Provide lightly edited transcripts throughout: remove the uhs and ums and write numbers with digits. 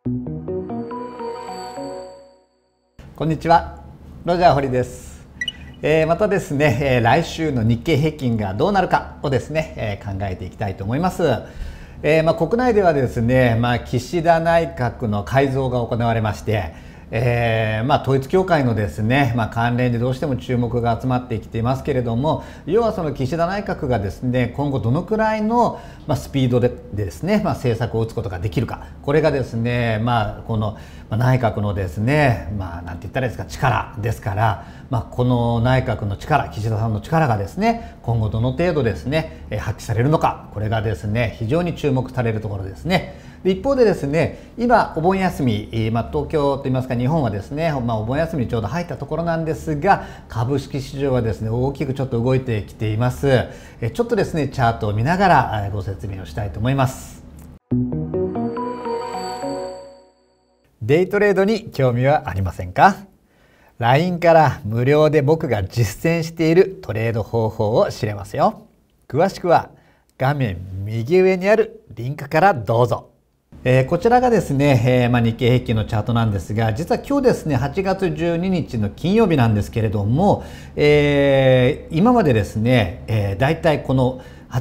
こんにちは、ロジャー堀です。またですね、来週の日経平均がどうなるかをですね、考えていきたいと思います。国内ではですね、岸田内閣の改造が行われまして、統一教会のですね、関連でどうしても注目が集まってきていますけれども、要はその岸田内閣がですね、今後どのくらいのスピードでですね、政策を打つことができるか、これがですね、この内閣のですね、なんて言ったらいいですか、力ですから、この内閣の力、岸田さんの力がですね、今後どの程度ですね、発揮されるのか、これがですね、非常に注目されるところですね。で一方でですね、今お盆休み、東京といいますか日本はですね、お盆休みにちょうど入ったところなんですが、株式市場はですね、大きくちょっと動いてきています。ちょっとですね、チャートを見ながらご説明をしたいと思います。デイトレードに興味はありませんか？ LINE から無料で僕が実践しているトレード方法を知れますよ。詳しくは画面右上にあるリンクからどうぞ。こちらがですね、日経平均のチャートなんですが、実は今日ですね、8月12日の金曜日なんですけれども、今までですね、だいたいこの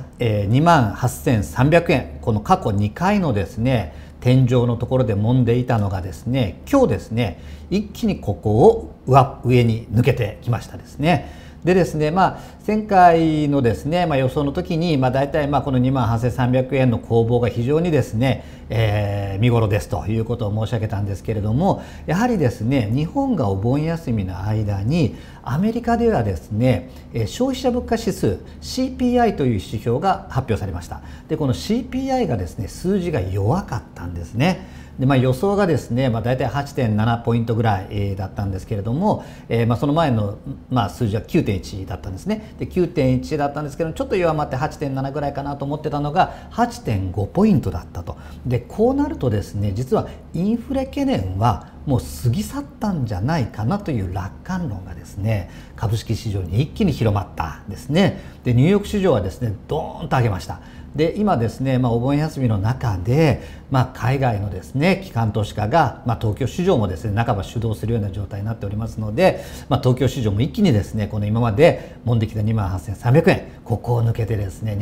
28,300円、この過去2回のですね、天井のところで揉んでいたのがですね、今日ですね、一気にここを上に抜けてきましたですね。でですね、前回のですね、予想の時に、大体この28,300円の攻防が非常にですね、見頃ですということを申し上げたんですけれども、やはりですね、日本がお盆休みの間にアメリカではですね、消費者物価指数 CPI という指標が発表されました。でこの CPI がですね、数字が弱かったんですね。で予想がですね、だいたい 8.7 ポイントぐらいだったんですけれども、その前の、数字は 9.1 だったんですね。で 9.1 だったんですけど、ちょっと弱まって 8.7 ぐらいかなと思ってたのが 8.5 ポイントだったと。でこうなるとですね、実はインフレ懸念はもう過ぎ去ったんじゃないかなという楽観論がですね、株式市場に一気に広まったんですね。でニューヨーク市場はですね、ドーンと上げました。で今ですね、お盆休みの中で、海外のですね機関投資家が、東京市場もですね半ば主導するような状態になっておりますので、東京市場も一気にですね、この今まで揉んできた 28,300 円、ここを抜けてですね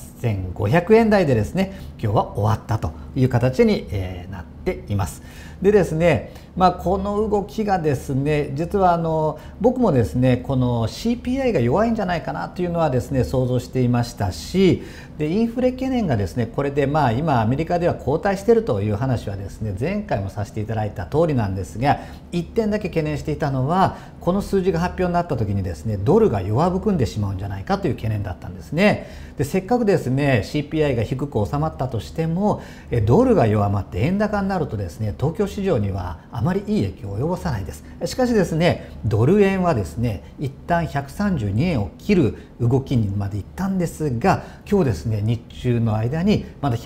28,500 円台でですね、今日は終わったという形になっています。でですね、この動きがですね、実は僕もですね、この CPI が弱いんじゃないかなというのはですね、想像していましたし、でインフレ懸念がですね、これで今アメリカでは後退しているという話はですね、前回もさせていただいた通りなんですが、1点だけ懸念していたのは、この数字が発表になった時にですね、ドルが弱含んでしまうんじゃないかという懸念だったんですね。でせっかくですね CPI が低く収まったとしても、ドルが弱まって円高になるとですね、東京市場にはあまりいい影響を及ぼさないです。しかしですね、ドル円はですね、一旦132円を切る動きにまでいったんですが、今日ですね、日中の間にまだ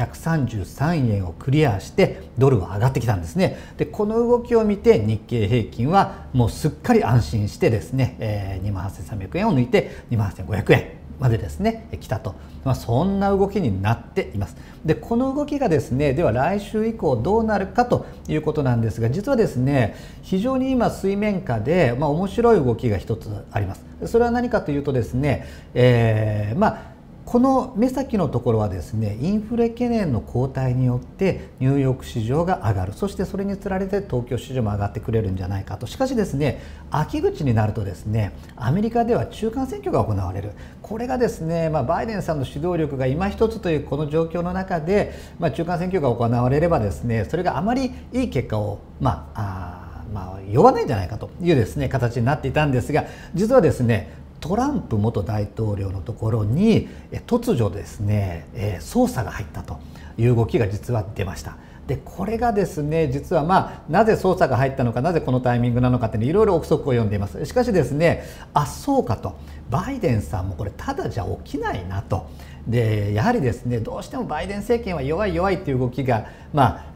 133円をクリアしてドルは上がってきたんですね。でこの動きを見て日経平均はもうすっかり安心してですね、28,300 円を抜いて 28,500 円までですね来たと、そんな動きになっています。でこの動きがですね、では来週以降どうなるかということなんですが、実はですね、非常に今水面下で、面白い動きが一つあります。それは何かというとですね、この目先のところはですね、インフレ懸念の後退によってニューヨーク市場が上がる、そしてそれにつられて東京市場も上がってくれるんじゃないかと。しかしですね、秋口になるとですね、アメリカでは中間選挙が行われる。これがですね、バイデンさんの指導力が今一つというこの状況の中で、中間選挙が行われればですね、それがあまりいい結果を呼ばないんじゃないかというですね形になっていたんですが、実はですね、トランプ元大統領のところに突如ですね、捜査が入ったという動きが実は出ました。でこれがですね、実はなぜ捜査が入ったのか、なぜこのタイミングなのかっていろいろ憶測を読んでいます。しかしですね、そうかと、バイデンさんもこれただじゃ起きないなと。でやはりですね、どうしてもバイデン政権は弱いという動きが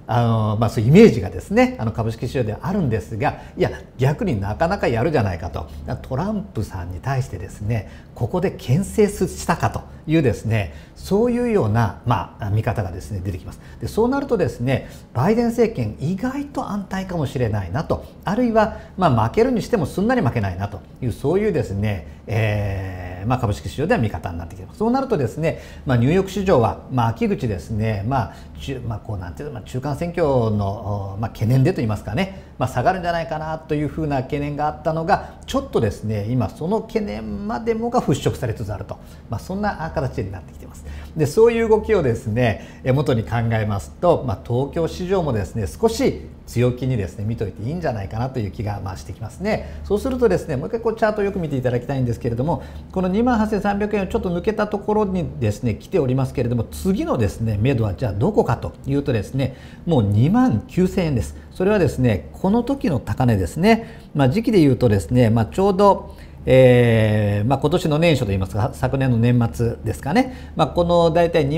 そういうイメージがですね株式市場ではあるんですが、いや逆になかなかやるじゃないかと、トランプさんに対してですねここで牽制したかというですね、そういうような、見方がですね出てきます。でそうなるとですねバイデン政権意外と安泰かもしれないなと、あるいは負けるにしてもすんなり負けないなという、そういうですね、株式市場では見方になってきています。そうなるとですね、ニューヨーク市場は、秋口ですね、こうなんていうの、中間選挙の、懸念でといいますかね、下がるんじゃないかなというふうな懸念があったのが、ちょっとですね今その懸念までもが払拭されつつあると、そんな形になってきています。でそういう動きをですね元に考えますと、東京市場もですね少し強気にですね見といていいんじゃないかなという気がしてきますね。そうするとですねもう一回チャートをよく見ていただきたいんですけれども、この 28,300 円をちょっと抜けたところにですね来ておりますけれども、次のですね目処はじゃあどこかというとですね、もう 29,000 円です。それはですねこの時の高値ですね、時期でいうとですね、ちょうど今年の年初といいますか昨年の年末ですかね、この大体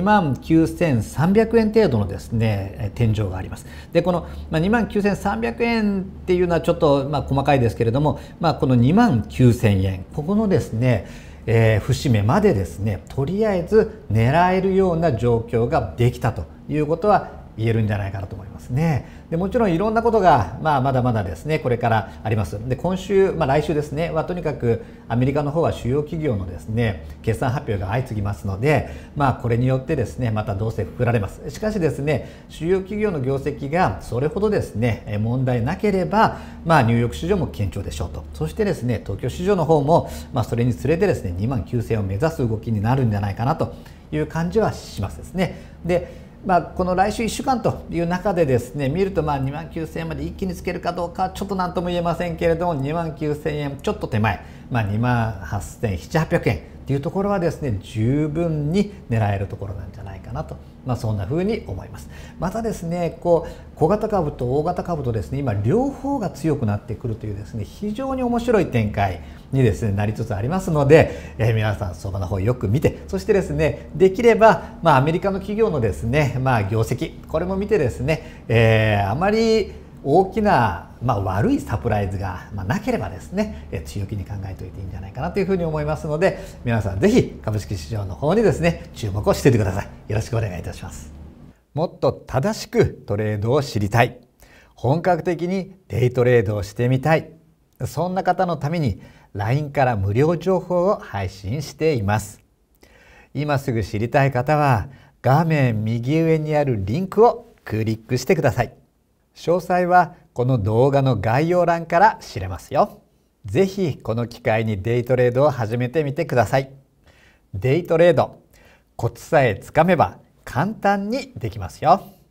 29,300 円程度のですね天井があります。でこの 29,300 円っていうのはちょっと細かいですけれども、この 29,000 円ここのですね節目までですねとりあえず狙えるような状況ができたということは言えるんじゃないかなと思いますね。でもちろんいろんなことが、まだまだですねこれからあります。で今週、来週ですねはとにかくアメリカの方は主要企業のですね決算発表が相次ぎますので、これによってですねまたどうせ膨られます。しかしですね主要企業の業績がそれほどですね問題なければ、ニューヨーク市場も堅調でしょうと。そしてですね東京市場の方も、それにつれてですね 29,000 を目指す動きになるんじゃないかなという感じはしますですね。でこの来週1週間という中でですね見ると29,000 円まで一気につけるかどうかちょっと何とも言えませんけれども、 29,000 円ちょっと手前、28,700 円っていうところはですね十分に狙えるところなんじゃないかなと、そんな風に思います。またですね小型株と大型株とですね今両方が強くなってくるというですね非常に面白い展開にですねなりつつありますので、皆さん相場の方をよく見て、そしてですねできればアメリカの企業のですね業績これも見てですね、あまり大きな、悪いサプライズが、なければですね強気に考えておいていいんじゃないかなというふうに思いますので、皆さんぜひ株式市場の方にですね注目をしていてください。よろしくお願いいたします。もっと正しくトレードを知りたい、本格的にデイトレードをしてみたい、そんな方のために LINE から無料情報を配信しています。今すぐ知りたい方は画面右上にあるリンクをクリックしてください。詳細はこの動画の概要欄から知れますよ。ぜひこの機会にデイトレードを始めてみてください。デイトレード、コツさえつかめば簡単にできますよ。